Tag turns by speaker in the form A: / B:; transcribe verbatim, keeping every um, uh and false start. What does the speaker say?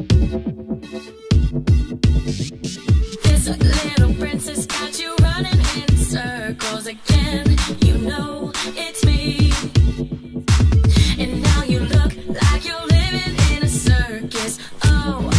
A: This little princess got you running in circles again. You know it's me. And now you look like you're living in a circus. Oh,